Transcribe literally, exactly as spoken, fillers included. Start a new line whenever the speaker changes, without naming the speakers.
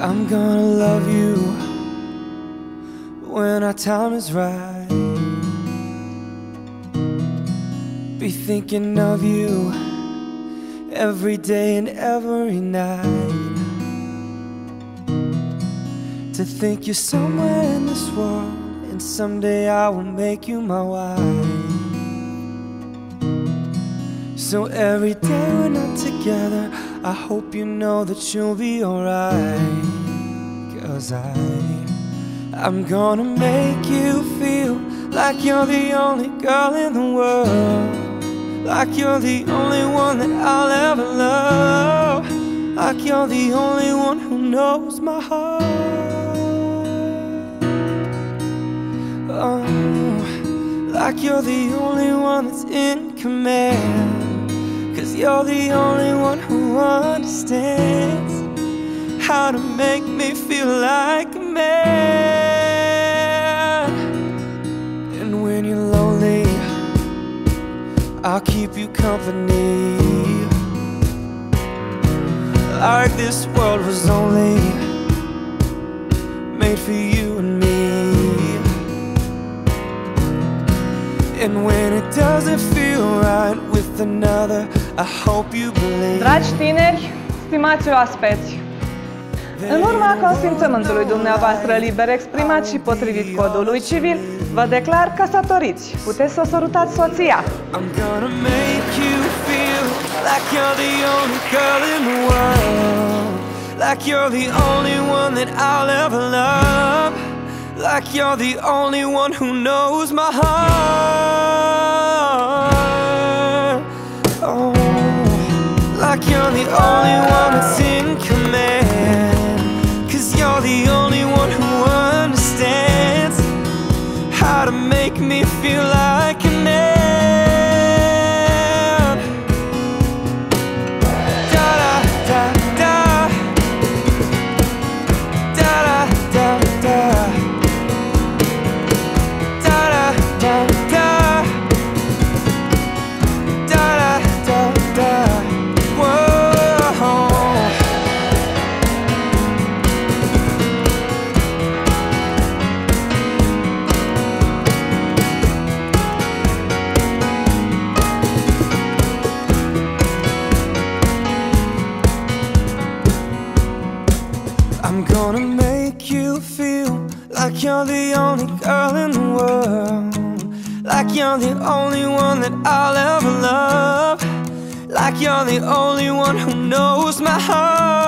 I'm gonna love you when our time is right. Be thinking of you every day and every night. To think you're somewhere in this world, and someday I will make you my wife. So every day we're not together, I hope you know that you'll be alright. Cause I, I'm gonna make you feel like you're the only girl in the world, like you're the only one that I'll ever love, like you're the only one who knows my heart. Oh, like you're the only one that's in command, cause you're the only one who understands how to make me feel like a man. And when you're lonely, I'll keep you company, like this world was only made for you and me. And when it doesn't feel right with another, I hope you believe.
Dragi tineri, stimați oaspeți, în urma consimțământului dumneavoastră liber exprimat și potrivit codului civil, vă declar căsătoriți. Puteți să sărutați soția.
I'm gonna make you feel like you're the only girl in the world, like you're the only one that I'll ever love, like you're the only one who knows my heart. Oh, like you're the only one that's in command, cause you're the only one who understands how to make me feel like a man. I'm gonna make you feel like you're the only girl in the world, like you're the only one that I'll ever love, like you're the only one who knows my heart.